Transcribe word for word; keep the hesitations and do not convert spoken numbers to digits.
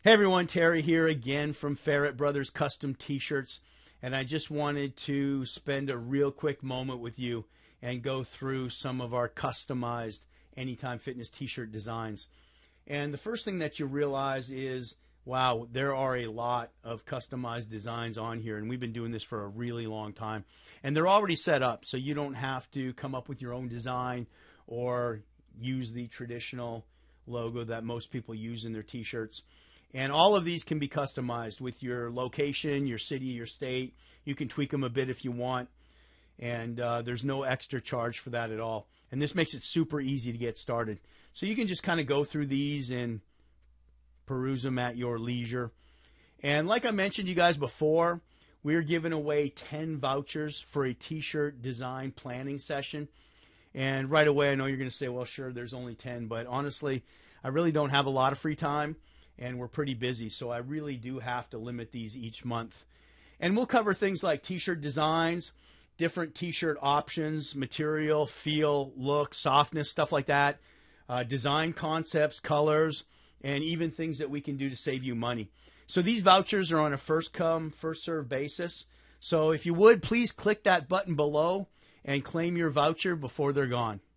Hey everyone, Terry here again from Ferret Brothers Custom T-Shirts, and I just wanted to spend a real quick moment with you and go through some of our customized Anytime Fitness T-shirt designs. And the first thing that you realize is, wow, there are a lot of customized designs on here, and we've been doing this for a really long time. And they're already set up, so you don't have to come up with your own design or use the traditional logo that most people use in their T-shirts. And all of these can be customized with your location, your city, your state. You can tweak them a bit if you want. And uh, there's no extra charge for that at all. And this makes it super easy to get started. So you can just kind of go through these and peruse them at your leisure. And like I mentioned you guys before, we're giving away ten vouchers for a T-shirt design planning session. And right away, I know you're going to say, well, sure, there's only ten. But honestly, I really don't have a lot of free time. And we're pretty busy, so I really do have to limit these each month. And we'll cover things like T-shirt designs, different T-shirt options, material, feel, look, softness, stuff like that, uh, design concepts, colors, and even things that we can do to save you money. So these vouchers are on a first-come, first-served basis. So if you would, please click that button below and claim your voucher before they're gone.